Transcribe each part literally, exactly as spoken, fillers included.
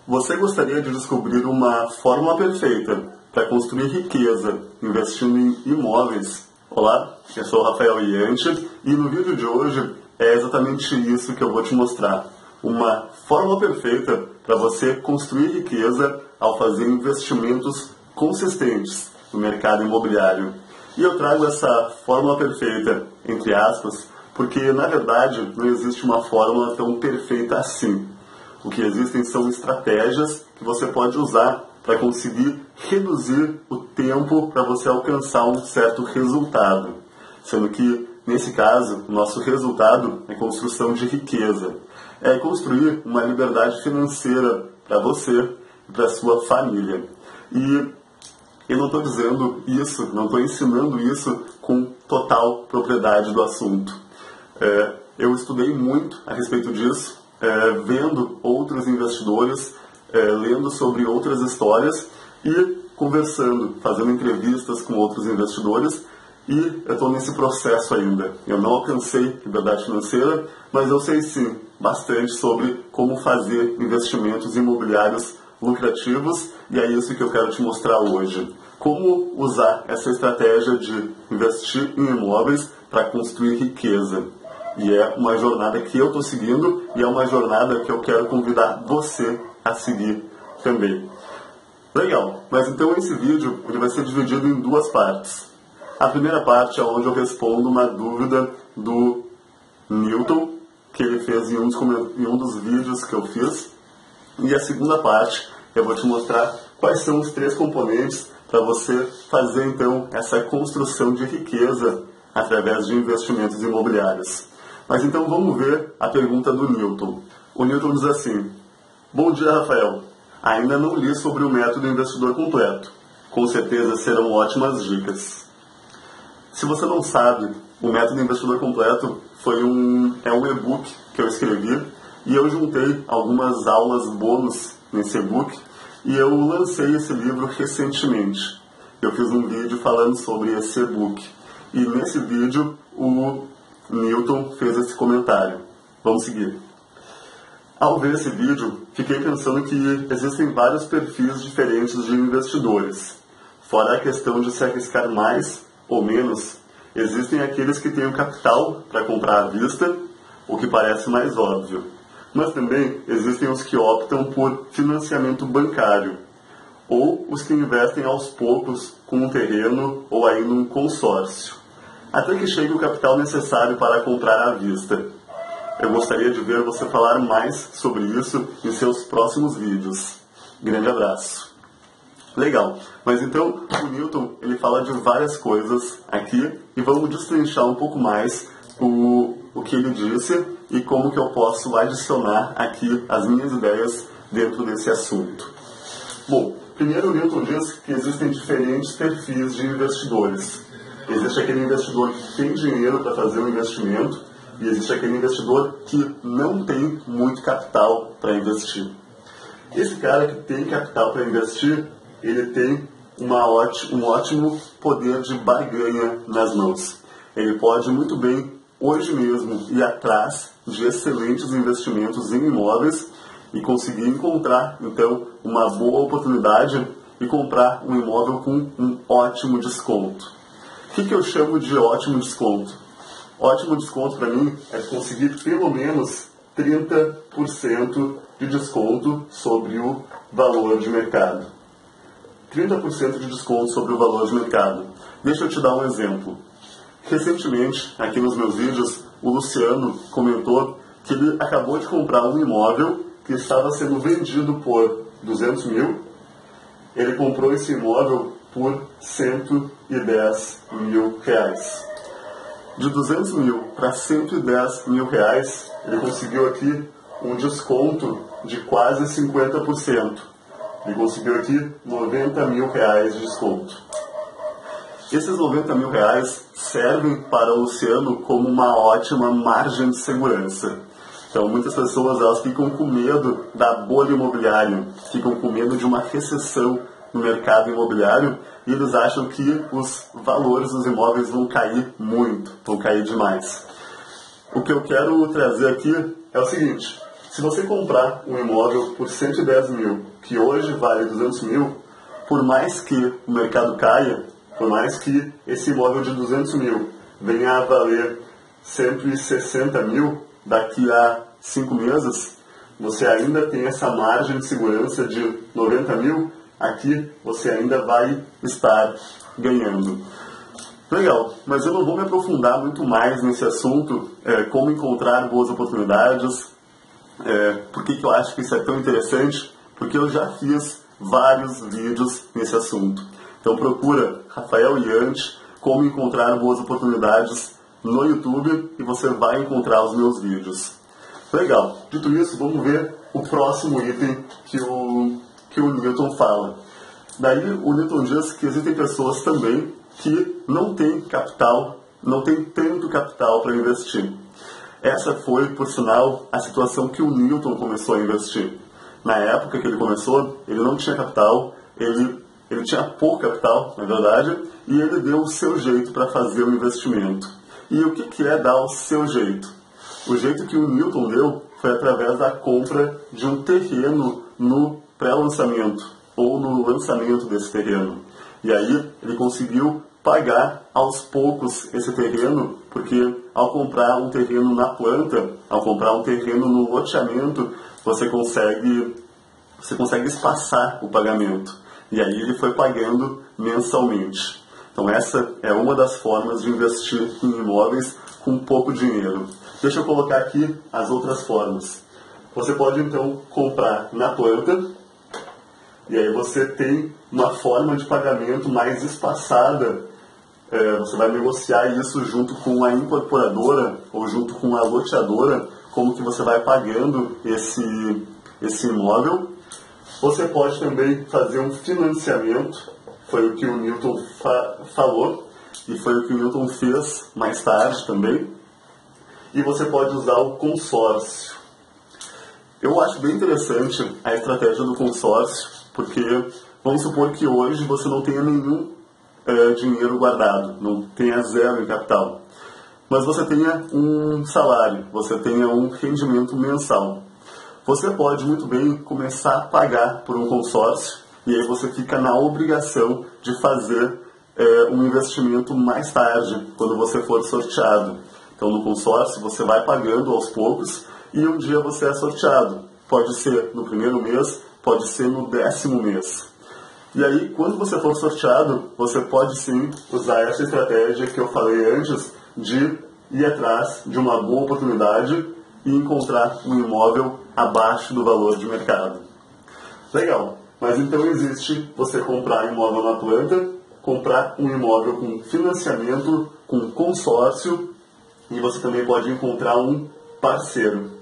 Você gostaria de descobrir uma fórmula perfeita para construir riqueza investindo em imóveis? Olá, eu sou o Rafael Ianchi e no vídeo de hoje é exatamente isso que eu vou te mostrar. Uma fórmula perfeita para você construir riqueza ao fazer investimentos consistentes no mercado imobiliário. E eu trago essa fórmula perfeita, entre aspas, porque na verdade não existe uma fórmula tão perfeita assim. O que existem são estratégias que você pode usar para conseguir reduzir o tempo para você alcançar um certo resultado. Sendo que, nesse caso, o nosso resultado é construção de riqueza. É construir uma liberdade financeira para você e para sua família. E eu não estou dizendo isso, não estou ensinando isso com total propriedade do assunto. É, eu estudei muito a respeito disso, É, vendo outros investidores, é, lendo sobre outras histórias e conversando, fazendo entrevistas com outros investidores, e eu estou nesse processo ainda. Eu não alcancei liberdade financeira, mas eu sei sim bastante sobre como fazer investimentos imobiliários lucrativos, e é isso que eu quero te mostrar hoje. Como usar essa estratégia de investir em imóveis para construir riqueza. E é uma jornada que eu estou seguindo e é uma jornada que eu quero convidar você a seguir também. Legal, mas então esse vídeo ele vai ser dividido em duas partes. A primeira parte é onde eu respondo uma dúvida do Newton, que ele fez em um dos, em um dos vídeos que eu fiz. E a segunda parte eu vou te mostrar quais são os três componentes para você fazer então essa construção de riqueza através de investimentos imobiliários. Mas então vamos ver a pergunta do Newton. O Newton diz assim: bom dia, Rafael. Ainda não li sobre o método investidor completo. Com certeza serão ótimas dicas. Se você não sabe, o método investidor completo foi um, é um e-book que eu escrevi e eu juntei algumas aulas bônus nesse e-book e eu lancei esse livro recentemente. Eu fiz um vídeo falando sobre esse e-book e nesse vídeo o Newton fez esse comentário. Vamos seguir. Ao ver esse vídeo, fiquei pensando que existem vários perfis diferentes de investidores. Fora a questão de se arriscar mais ou menos, existem aqueles que têm o capital para comprar à vista, o que parece mais óbvio. Mas também existem os que optam por financiamento bancário, ou os que investem aos poucos com um terreno ou ainda um consórcio, até que chegue o capital necessário para comprar à vista. Eu gostaria de ver você falar mais sobre isso em seus próximos vídeos. Grande abraço. Legal, mas então o Newton ele fala de várias coisas aqui e vamos destrinchar um pouco mais o, o que ele disse e como que eu posso adicionar aqui as minhas ideias dentro desse assunto. Bom, primeiro o Newton diz que existem diferentes perfis de investidores. Existe aquele investidor que tem dinheiro para fazer um investimento e existe aquele investidor que não tem muito capital para investir. Esse cara que tem capital para investir, ele tem uma ótima, um ótimo poder de barganha nas mãos. Ele pode muito bem, hoje mesmo, ir atrás de excelentes investimentos em imóveis e conseguir encontrar, então, uma boa oportunidade e comprar um imóvel com um ótimo desconto. O que, que eu chamo de ótimo desconto? Ótimo desconto para mim é conseguir pelo menos trinta por cento de desconto sobre o valor de mercado. trinta por cento de desconto sobre o valor de mercado. Deixa eu te dar um exemplo. Recentemente, aqui nos meus vídeos, o Luciano comentou que ele acabou de comprar um imóvel que estava sendo vendido por duzentos mil. Ele comprou esse imóvel por cento e dez mil reais. De duzentos mil para cento e dez mil reais, ele conseguiu aqui um desconto de quase cinquenta por cento. Ele conseguiu aqui noventa mil reais de desconto. Esses noventa mil reais servem para o Luciano como uma ótima margem de segurança. Então, muitas pessoas elas ficam com medo da bolha imobiliária, ficam com medo de uma recessão no mercado imobiliário e eles acham que os valores dos imóveis vão cair muito, vão cair demais. O que eu quero trazer aqui é o seguinte: Se você comprar um imóvel por cento e dez mil, que hoje vale duzentos mil, por mais que o mercado caia, por mais que esse imóvel de duzentos mil venha a valer cento e sessenta mil daqui a cinco meses, você ainda tem essa margem de segurança de noventa mil, aqui você ainda vai estar ganhando. Legal, mas eu não vou me aprofundar muito mais nesse assunto, é, como encontrar boas oportunidades, é, por que que eu acho que isso é tão interessante, porque eu já fiz vários vídeos nesse assunto. Então procura Rafael Ianchi, como encontrar boas oportunidades no YouTube e você vai encontrar os meus vídeos. Legal, dito isso, vamos ver o próximo item que o, que o Newton fala. Daí o Newton diz que existem pessoas também que não têm capital, não têm tanto capital para investir. Essa foi, por sinal, a situação que o Newton começou a investir. Na época que ele começou, ele não tinha capital, ele, ele tinha pouco capital, na verdade, e ele deu o seu jeito para fazer o investimento. E o que, que é dar o seu jeito? O jeito que o Newton deu foi através da compra de um terreno no pré-lançamento, ou no lançamento desse terreno. E aí ele conseguiu pagar aos poucos esse terreno, porque ao comprar um terreno na planta, ao comprar um terreno no loteamento, você consegue, você consegue espaçar o pagamento. E aí ele foi pagando mensalmente. Então essa é uma das formas de investir em imóveis com pouco dinheiro. Deixa eu colocar aqui as outras formas. Você pode então comprar na planta, e aí você tem uma forma de pagamento mais espaçada. É, você vai negociar isso junto com a incorporadora ou junto com a loteadora, como que você vai pagando esse, esse imóvel. Você pode também fazer um financiamento, foi o que o Newton fa falou, e foi o que o Newton fez mais tarde também. E você pode usar o consórcio. Eu acho bem interessante a estratégia do consórcio, porque vamos supor que hoje você não tenha nenhum é, dinheiro guardado, não tenha zero em capital, mas você tenha um salário, você tenha um rendimento mensal. Você pode muito bem começar a pagar por um consórcio e aí você fica na obrigação de fazer é, um investimento mais tarde, quando você for sorteado. Então no consórcio você vai pagando aos poucos e um dia você é sorteado. Pode ser no primeiro mês, pode ser no décimo mês. E aí, quando você for sorteado, você pode sim usar essa estratégia que eu falei antes de ir atrás de uma boa oportunidade e encontrar um imóvel abaixo do valor de mercado. Legal, mas então existe você comprar imóvel na planta, comprar um imóvel com financiamento, com consórcio, e você também pode encontrar um parceiro.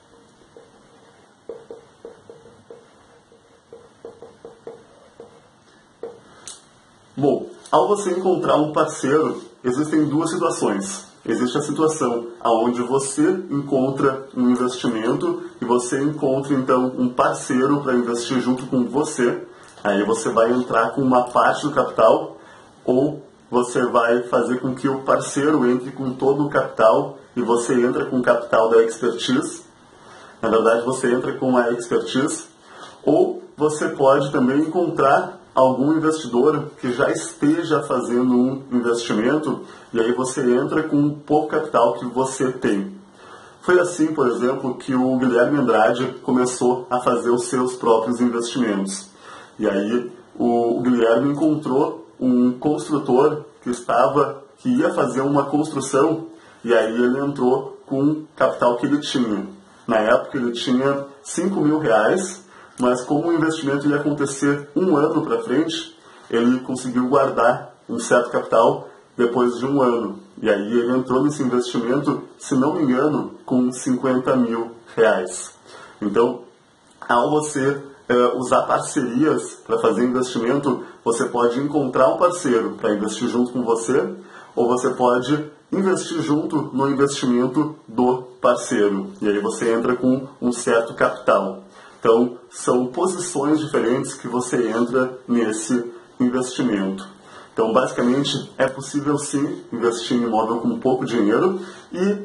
Bom, ao você encontrar um parceiro, existem duas situações. Existe a situação onde você encontra um investimento e você encontra então um parceiro para investir junto com você. Aí você vai entrar com uma parte do capital ou você vai fazer com que o parceiro entre com todo o capital e você entra com o capital da expertise. Na verdade, você entra com a expertise. Ou você pode também encontrar algum investidor que já esteja fazendo um investimento e aí você entra com um pouco capital que você tem. Foi assim, por exemplo, que o Guilherme Andrade começou a fazer os seus próprios investimentos. E aí o Guilherme encontrou um construtor que estava, que ia fazer uma construção e aí ele entrou com o capital que ele tinha. Na época ele tinha cinco mil reais, mas como o investimento ia acontecer um ano para frente, ele conseguiu guardar um certo capital depois de um ano. E aí ele entrou nesse investimento, se não me engano, com cinquenta mil reais. Então, ao você é, usar parcerias para fazer investimento, você pode encontrar um parceiro para investir junto com você, ou você pode investir junto no investimento do parceiro. E aí você entra com um certo capital. Então, são posições diferentes que você entra nesse investimento. Então, basicamente, é possível sim investir em imóvel com pouco dinheiro e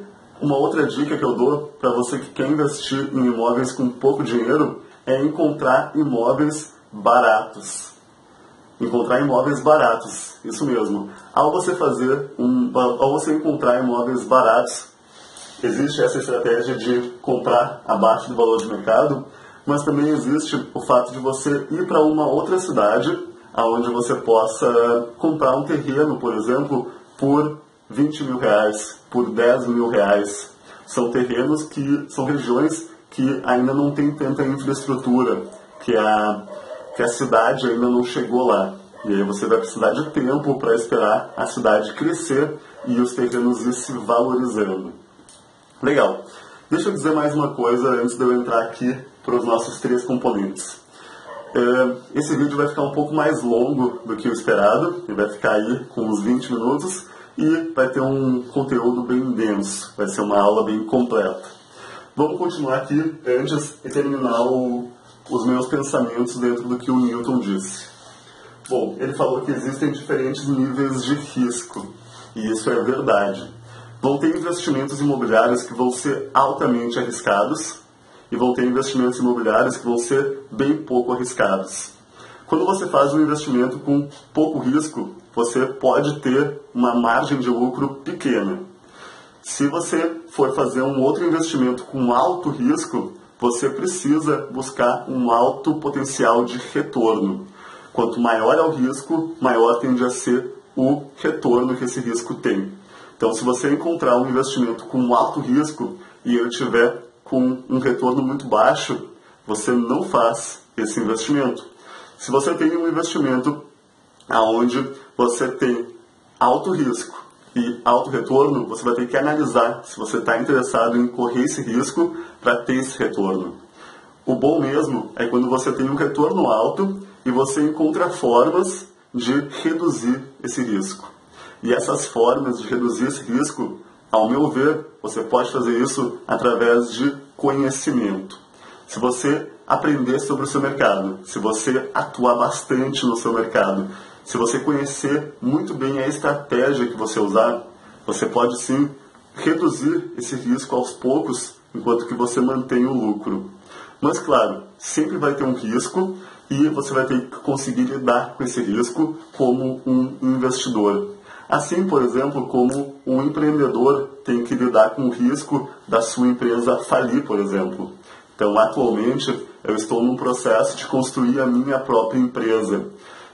Uma outra dica que eu dou para você que quer investir em imóveis com pouco dinheiro é encontrar imóveis baratos. Encontrar imóveis baratos, isso mesmo. Ao você fazer um, ao você encontrar imóveis baratos, existe essa estratégia de comprar abaixo do valor de mercado, mas também existe o fato de você ir para uma outra cidade, onde você possa comprar um terreno, por exemplo, por vinte mil reais, por dez mil reais. São terrenos que são regiões que ainda não tem tanta infraestrutura, que a, que a cidade ainda não chegou lá. E aí você vai precisar de tempo para esperar a cidade crescer e os terrenos ir se valorizando. Legal. Deixa eu dizer mais uma coisa antes de eu entrar aqui para os nossos três componentes. Esse vídeo vai ficar um pouco mais longo do que o esperado, ele vai ficar aí com uns vinte minutos e vai ter um conteúdo bem denso, vai ser uma aula bem completa. Vamos continuar aqui antes de terminar o, os meus pensamentos dentro do que o Newton disse. Bom, ele falou que existem diferentes níveis de risco, e isso é verdade. Vão ter investimentos imobiliários que vão ser altamente arriscados, e vão ter investimentos imobiliários que vão ser bem pouco arriscados. Quando você faz um investimento com pouco risco, você pode ter uma margem de lucro pequena. Se você for fazer um outro investimento com alto risco, você precisa buscar um alto potencial de retorno. Quanto maior é o risco, maior tende a ser o retorno que esse risco tem. Então, se você encontrar um investimento com alto risco e ele tiver com um retorno muito baixo, você não faz esse investimento. Se você tem um investimento onde você tem alto risco e alto retorno, você vai ter que analisar se você está interessado em correr esse risco para ter esse retorno. O bom mesmo é quando você tem um retorno alto e você encontra formas de reduzir esse risco. E essas formas de reduzir esse risco, ao meu ver, você pode fazer isso através de conhecimento. Se você aprender sobre o seu mercado, se você atuar bastante no seu mercado, se você conhecer muito bem a estratégia que você usar, você pode sim reduzir esse risco aos poucos, enquanto que você mantém o lucro. Mas claro, sempre vai ter um risco e você vai ter que conseguir lidar com esse risco como um investidor. Assim, por exemplo, como um empreendedor tem que lidar com o risco da sua empresa falir, por exemplo. Então, atualmente, eu estou num processo de construir a minha própria empresa.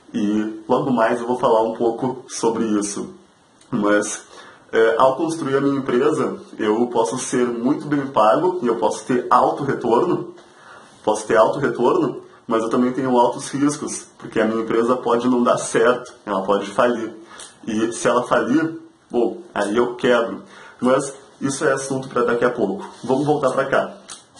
E logo mais eu vou falar um pouco sobre isso. Mas, é, ao construir a minha empresa, eu posso ser muito bem pago e eu posso ter alto retorno. Posso ter alto retorno, mas eu também tenho altos riscos, porque a minha empresa pode não dar certo, ela pode falir. E se ela falir, bom, aí eu quebro. Mas isso é assunto para daqui a pouco. Vamos voltar para cá.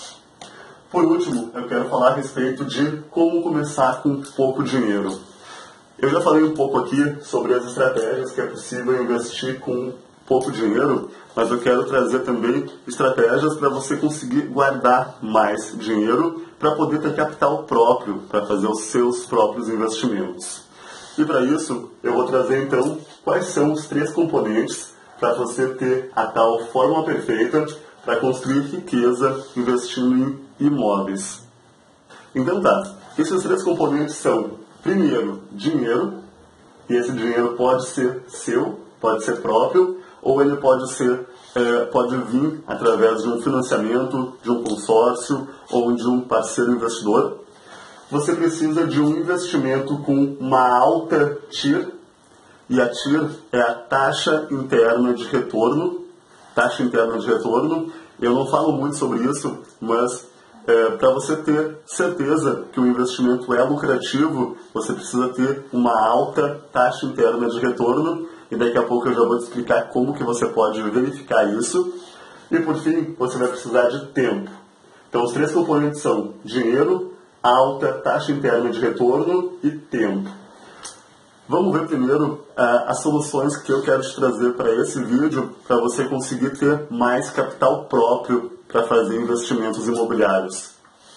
Por último, eu quero falar a respeito de como começar com pouco dinheiro. Eu já falei um pouco aqui sobre as estratégias que é possível investir com pouco dinheiro, mas eu quero trazer também estratégias para você conseguir guardar mais dinheiro para poder ter capital próprio para fazer os seus próprios investimentos. E para isso, eu vou trazer então quais são os três componentes para você ter a tal fórmula perfeita para construir riqueza investindo em imóveis. Então tá, esses três componentes são, primeiro, dinheiro, e esse dinheiro pode ser seu, pode ser próprio, ou ele pode ser, é, pode vir através de um financiamento, de um consórcio ou de um parceiro investidor. Você precisa de um investimento com uma alta T I R, e a T I R é a taxa interna de retorno. Taxa interna de retorno, eu não falo muito sobre isso, mas é, para você ter certeza que o investimento é lucrativo, você precisa ter uma alta taxa interna de retorno, e daqui a pouco eu já vou te explicar como que você pode verificar isso. E por fim, você vai precisar de tempo. Então os três componentes são dinheiro, alta taxa interna de retorno e tempo. Vamos ver primeiro uh, as soluções que eu quero te trazer para esse vídeo, para você conseguir ter mais capital próprio para fazer investimentos imobiliários.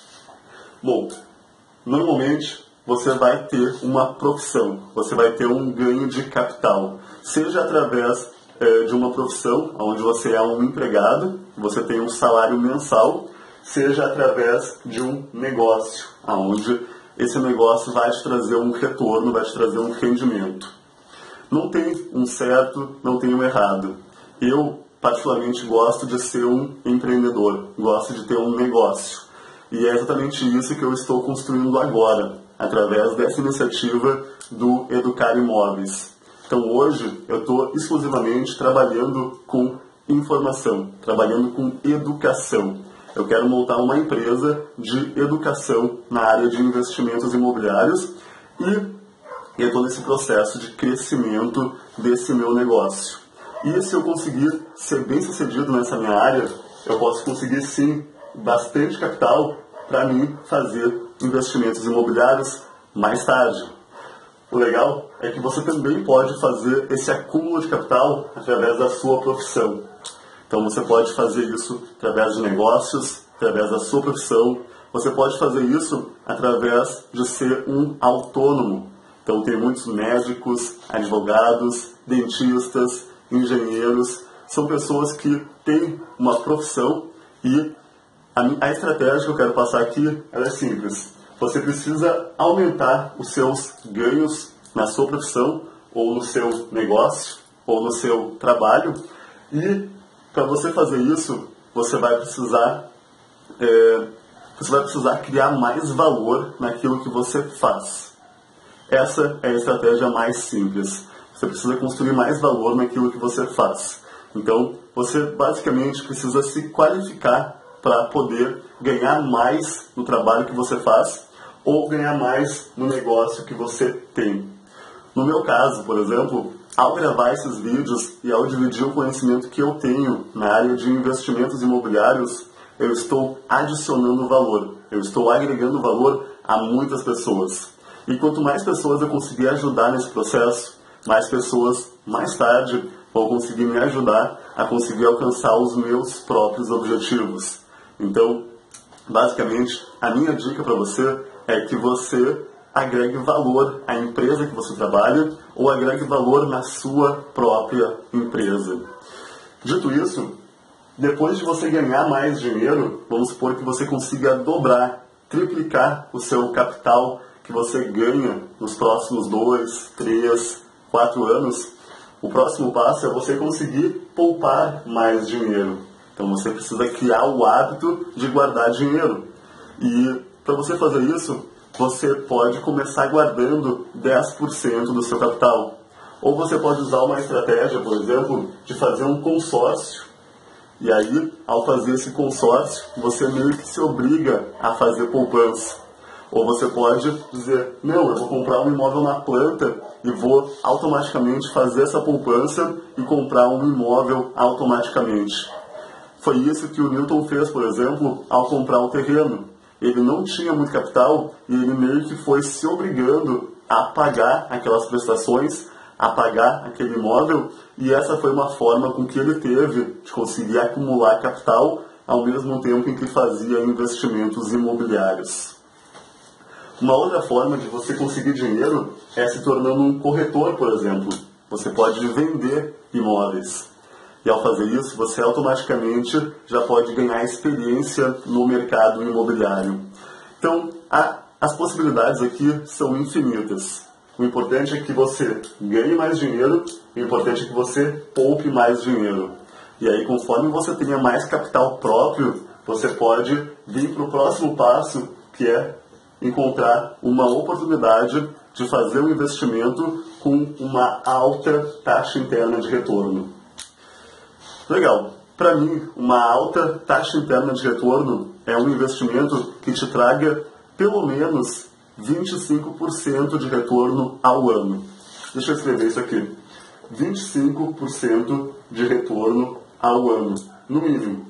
Bom, normalmente você vai ter uma profissão, você vai ter um ganho de capital, seja através é, de uma profissão onde você é um empregado, você tem um salário mensal, seja através de um negócio, onde esse negócio vai te trazer um retorno, vai te trazer um rendimento. Não tem um certo, não tem um errado. Eu, particularmente, gosto de ser um empreendedor, gosto de ter um negócio. E é exatamente isso que eu estou construindo agora, através dessa iniciativa do Educar Imóveis. Então hoje eu estou exclusivamente trabalhando com informação, trabalhando com educação. Eu quero montar uma empresa de educação na área de investimentos imobiliários e eu estou nesse processo de crescimento desse meu negócio. E se eu conseguir ser bem sucedido nessa minha área, eu posso conseguir sim bastante capital para mim fazer investimentos imobiliários mais tarde. O legal é que você também pode fazer esse acúmulo de capital através da sua profissão. Então você pode fazer isso através de negócios, através da sua profissão. Você pode fazer isso através de ser um autônomo. Então tem muitos médicos, advogados, dentistas, engenheiros. São pessoas que têm uma profissão e a, a estratégia que eu quero passar aqui ela é simples. Você precisa aumentar os seus ganhos na sua profissão, ou no seu negócio, ou no seu trabalho. E para você fazer isso, você vai precisar, é, você vai precisar criar mais valor naquilo que você faz. Essa é a estratégia mais simples. Você precisa construir mais valor naquilo que você faz. Então, você basicamente precisa se qualificar para poder ganhar mais no trabalho que você faz ou ganhar mais no negócio que você tem. No meu caso, por exemplo, ao gravar esses vídeos e ao dividir o conhecimento que eu tenho na área de investimentos imobiliários, eu estou adicionando valor, eu estou agregando valor a muitas pessoas. E quanto mais pessoas eu conseguir ajudar nesse processo, mais pessoas, mais tarde, vão conseguir me ajudar a conseguir alcançar os meus próprios objetivos. Então, basicamente, a minha dica para você é que você agregue valor à empresa que você trabalha ou agregue valor na sua própria empresa. Dito isso, depois de você ganhar mais dinheiro, vamos supor que você consiga dobrar, triplicar o seu capital que você ganha nos próximos dois, três, quatro anos. O próximo passo é você conseguir poupar mais dinheiro. Então você precisa criar o hábito de guardar dinheiro. E para você fazer isso, você pode começar guardando dez por cento do seu capital. Ou você pode usar uma estratégia, por exemplo, de fazer um consórcio. E aí, ao fazer esse consórcio, você meio que se obriga a fazer poupança. Ou você pode dizer, não, eu vou comprar um imóvel na planta e vou automaticamente fazer essa poupança e comprar um imóvel automaticamente. Foi isso que o Newton fez, por exemplo, ao comprar um terreno. Ele não tinha muito capital e ele meio que foi se obrigando a pagar aquelas prestações, a pagar aquele imóvel, e essa foi uma forma com que ele teve de conseguir acumular capital ao mesmo tempo em que fazia investimentos imobiliários. Uma outra forma de você conseguir dinheiro é se tornando um corretor, por exemplo. Você pode vender imóveis. E ao fazer isso, você automaticamente já pode ganhar experiência no mercado imobiliário. Então, a, as possibilidades aqui são infinitas. O importante é que você ganhe mais dinheiro, o importante é que você poupe mais dinheiro. E aí, conforme você tenha mais capital próprio, você pode vir para o próximo passo, que é encontrar uma oportunidade de fazer um investimento com uma alta taxa interna de retorno. Legal. Para mim, uma alta taxa interna de retorno é um investimento que te traga pelo menos vinte e cinco por cento de retorno ao ano. Deixa eu escrever isso aqui. vinte e cinco por cento de retorno ao ano, no mínimo.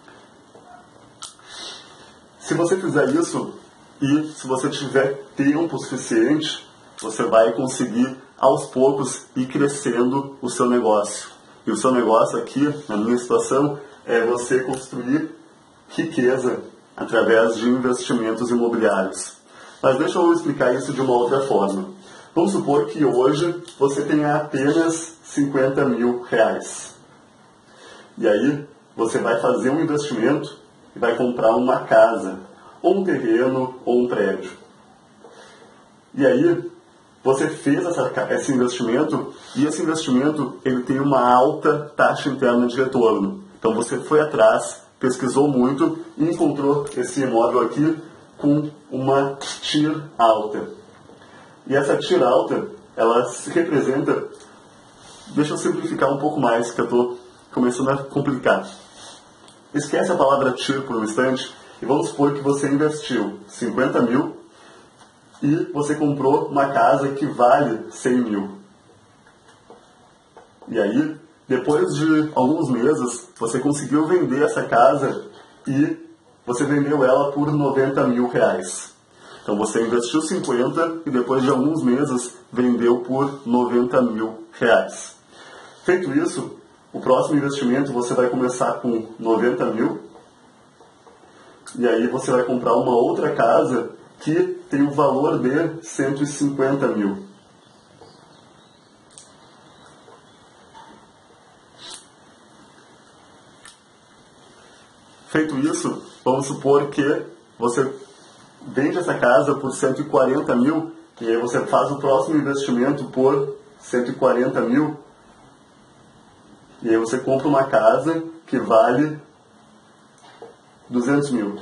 Se você fizer isso e se você tiver tempo suficiente, você vai conseguir aos poucos ir crescendo o seu negócio. E o seu negócio aqui, na minha situação, é você construir riqueza através de investimentos imobiliários. Mas deixa eu explicar isso de uma outra forma. Vamos supor que hoje você tenha apenas cinquenta mil reais. E aí você vai fazer um investimento e vai comprar uma casa, ou um terreno, ou um prédio. E aí você fez essa, esse investimento, e esse investimento ele tem uma alta taxa interna de retorno. Então você foi atrás, pesquisou muito e encontrou esse imóvel aqui com uma T I R alta. E essa T I R alta, ela se representa... Deixa eu simplificar um pouco mais, que eu estou começando a complicar. Esquece a palavra T I R por um instante e vamos supor que você investiu cinquenta mil e você comprou uma casa que vale cem mil. E aí, depois de alguns meses, você conseguiu vender essa casa e você vendeu ela por noventa mil reais. Então você investiu cinquenta e depois de alguns meses vendeu por noventa mil reais. Feito isso, o próximo investimento você vai começar com noventa mil e aí você vai comprar uma outra casa que tem o valor de cento e cinquenta mil. Feito isso, vamos supor que você vende essa casa por cento e quarenta mil e aí você faz o próximo investimento por cento e quarenta mil e aí você compra uma casa que vale duzentos mil.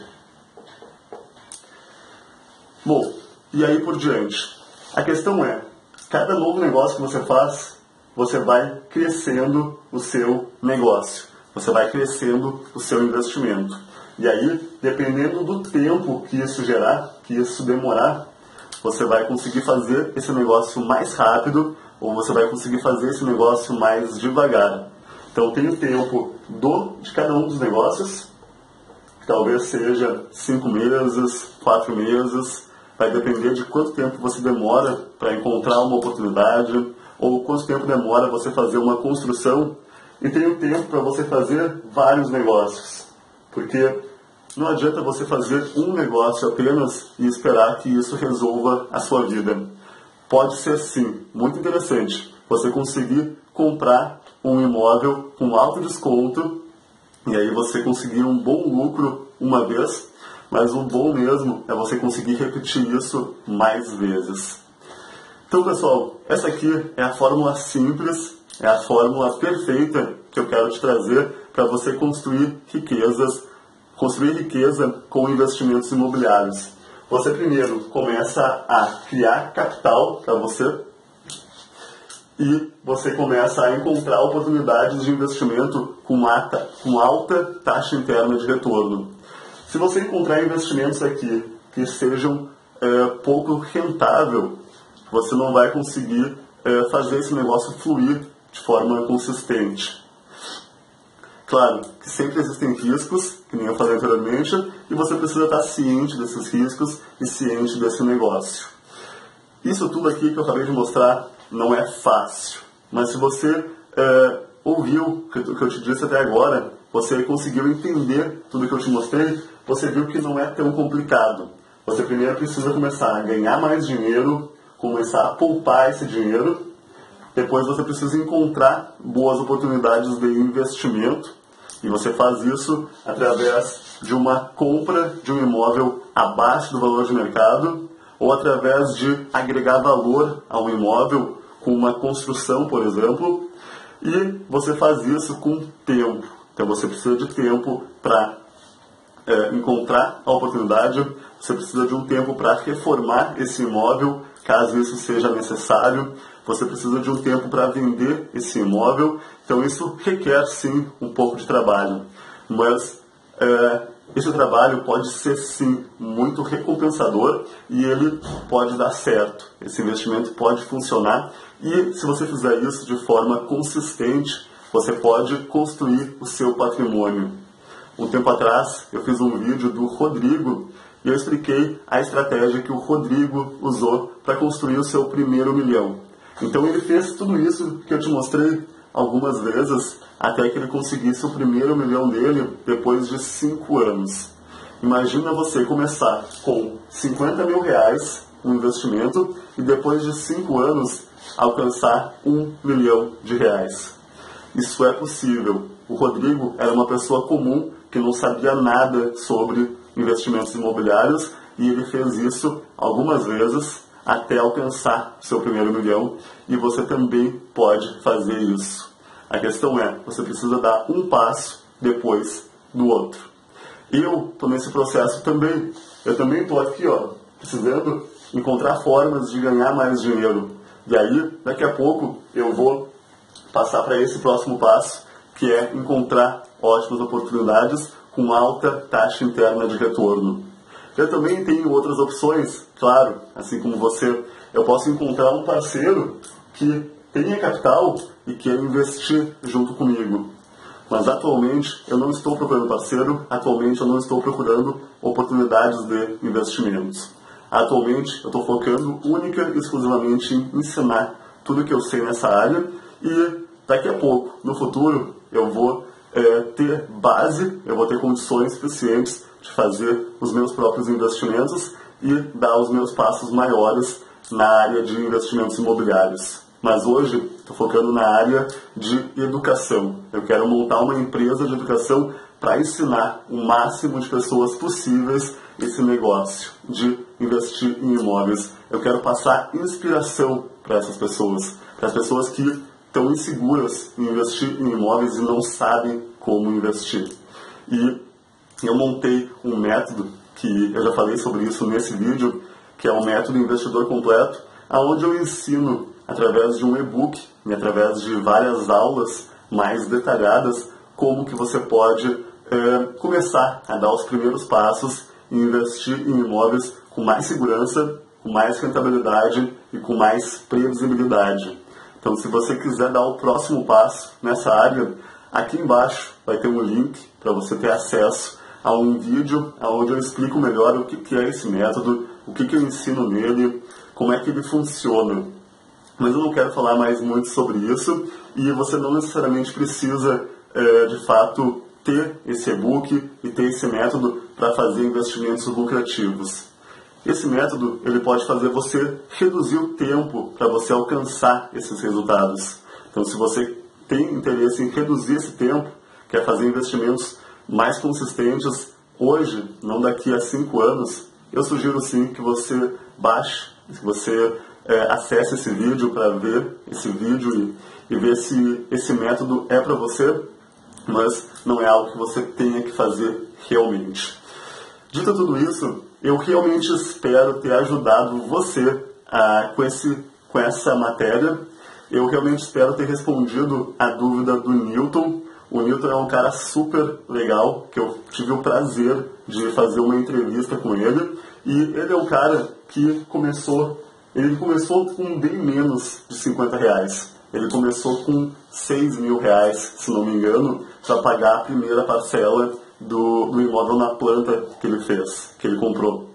Bom, e aí por diante. A questão é, cada novo negócio que você faz, você vai crescendo o seu negócio. Você vai crescendo o seu investimento. E aí, dependendo do tempo que isso gerar, que isso demorar, você vai conseguir fazer esse negócio mais rápido ou você vai conseguir fazer esse negócio mais devagar. Então tem o tempo do, de cada um dos negócios, que talvez seja cinco meses, quatro meses, vai depender de quanto tempo você demora para encontrar uma oportunidade ou quanto tempo demora você fazer uma construção. E tem o tempo para você fazer vários negócios, porque não adianta você fazer um negócio apenas e esperar que isso resolva a sua vida. Pode ser sim, muito interessante, você conseguir comprar um imóvel com alto desconto e aí você conseguir um bom lucro uma vez, mas o bom mesmo é você conseguir repetir isso mais vezes. Então pessoal, essa aqui é a fórmula simples, é a fórmula perfeita que eu quero te trazer para você construir riquezas, construir riqueza com investimentos imobiliários. Você primeiro começa a criar capital para você e você começa a encontrar oportunidades de investimento com alta, com alta taxa interna de retorno. Se você encontrar investimentos aqui que sejam é, pouco rentável, você não vai conseguir é, fazer esse negócio fluir de forma consistente. Claro que sempre existem riscos, que nem eu falei anteriormente, e você precisa estar ciente desses riscos e ciente desse negócio. Isso tudo aqui que eu acabei de mostrar não é fácil, mas se você é, ouviu o que eu te disse até agora, você conseguiu entender tudo que eu te mostrei, você viu que não é tão complicado. Você primeiro precisa começar a ganhar mais dinheiro, começar a poupar esse dinheiro, depois você precisa encontrar boas oportunidades de investimento e você faz isso através de uma compra de um imóvel abaixo do valor de mercado ou através de agregar valor a um imóvel com uma construção, por exemplo, e você faz isso com tempo. Então você precisa de tempo para é, encontrar a oportunidade, você precisa de um tempo para reformar esse imóvel, caso isso seja necessário, você precisa de um tempo para vender esse imóvel, então isso requer sim um pouco de trabalho, mas é, esse trabalho pode ser sim muito recompensador e ele pode dar certo, esse investimento pode funcionar e se você fizer isso de forma consistente, você pode construir o seu patrimônio. Um tempo atrás eu fiz um vídeo do Rodrigo e eu expliquei a estratégia que o Rodrigo usou para construir o seu primeiro milhão. Então ele fez tudo isso que eu te mostrei algumas vezes até que ele conseguisse o primeiro milhão dele depois de cinco anos. Imagina você começar com cinquenta mil reais um investimento e depois de cinco anos alcançar um milhão de reais. Isso é possível. O Rodrigo era uma pessoa comum que não sabia nada sobre investimentos imobiliários e ele fez isso algumas vezes até alcançar seu primeiro milhão, e você também pode fazer isso. A questão é, você precisa dar um passo depois do outro. Eu estou nesse processo também. Eu também estou aqui, ó, precisando encontrar formas de ganhar mais dinheiro. E aí, daqui a pouco, eu vou passar para esse próximo passo, que é encontrar ótimas oportunidades com alta taxa interna de retorno. Eu também tenho outras opções, claro, assim como você. Eu posso encontrar um parceiro que tenha capital e queira investir junto comigo. Mas atualmente eu não estou procurando parceiro, atualmente eu não estou procurando oportunidades de investimentos. Atualmente eu estou focando única e exclusivamente em ensinar tudo que eu sei nessa área e daqui a pouco, no futuro, eu vou é, ter base, eu vou ter condições suficientes de fazer os meus próprios investimentos e dar os meus passos maiores na área de investimentos imobiliários. Mas hoje estou focando na área de educação. Eu quero montar uma empresa de educação para ensinar o máximo de pessoas possíveis esse negócio de investir em imóveis. Eu quero passar inspiração para essas pessoas, para as pessoas que estão inseguras em investir em imóveis e não sabem como investir. E eu montei um método, que eu já falei sobre isso nesse vídeo, que é o método Investidor Completo, onde eu ensino através de um e-book e através de várias aulas mais detalhadas como que você pode é, começar a dar os primeiros passos e investir em imóveis com mais segurança, com mais rentabilidade e com mais previsibilidade. Então, se você quiser dar o próximo passo nessa área, aqui embaixo vai ter um link para você ter acesso a um vídeo onde eu explico melhor o que é esse método, o que eu ensino nele, como é que ele funciona. Mas eu não quero falar mais muito sobre isso e você não necessariamente precisa, é, de fato, ter esse e-book e ter esse método para fazer investimentos lucrativos. Esse método ele pode fazer você reduzir o tempo para você alcançar esses resultados. Então, se você tem interesse em reduzir esse tempo, quer fazer investimentos mais consistentes hoje, não daqui a cinco anos, eu sugiro sim que você baixe, que você é, acesse esse vídeo para ver esse vídeo e, e ver se esse método é para você, mas não é algo que você tenha que fazer realmente. Dito tudo isso, eu realmente espero ter ajudado você a, com, esse, com essa matéria. Eu realmente espero ter respondido a dúvida do Newton. O Newton é um cara super legal, que eu tive o prazer de fazer uma entrevista com ele. E ele é um cara que começou, ele começou com bem menos de cinquenta reais. Ele começou com seis mil reais, se não me engano, para pagar a primeira parcela do, do imóvel na planta que ele fez, que ele comprou.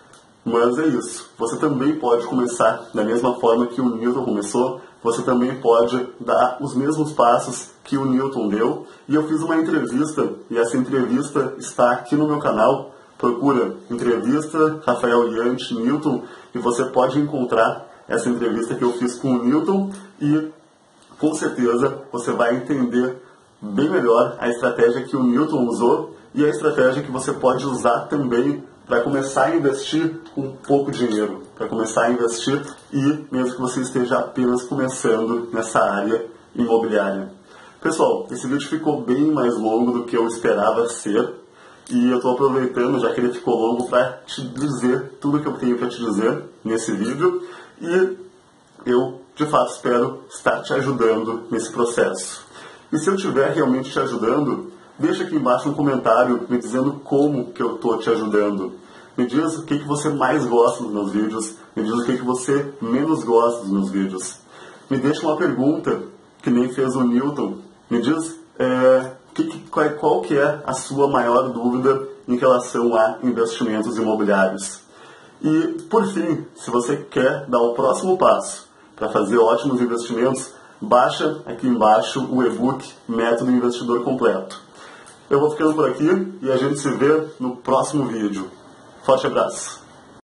Mas é isso. Você também pode começar da mesma forma que o Newton começou. Você também pode dar os mesmos passos que o Newton deu. E eu fiz uma entrevista, e essa entrevista está aqui no meu canal. Procura entrevista Rafael Ianchi Newton e você pode encontrar essa entrevista que eu fiz com o Newton e com certeza você vai entender bem melhor a estratégia que o Newton usou e a estratégia que você pode usar também para começar a investir com pouco dinheiro, para começar a investir e mesmo que você esteja apenas começando nessa área imobiliária. Pessoal, esse vídeo ficou bem mais longo do que eu esperava ser e eu estou aproveitando, já que ele ficou longo, para te dizer tudo que eu tenho para te dizer nesse vídeo e eu, de fato, espero estar te ajudando nesse processo. E se eu estiver realmente te ajudando, deixa aqui embaixo um comentário me dizendo como que eu estou te ajudando. Me diz o que, que você mais gosta dos meus vídeos, me diz o que, que você menos gosta dos meus vídeos. Me deixa uma pergunta, que nem fez o Newton. Me diz é, que, que, qual, qual que é a sua maior dúvida em relação a investimentos imobiliários. E, por fim, se você quer dar o próximo passo para fazer ótimos investimentos, baixa aqui embaixo o e-book Método Investidor Completo. Eu vou ficando por aqui e a gente se vê no próximo vídeo. Forte abraço!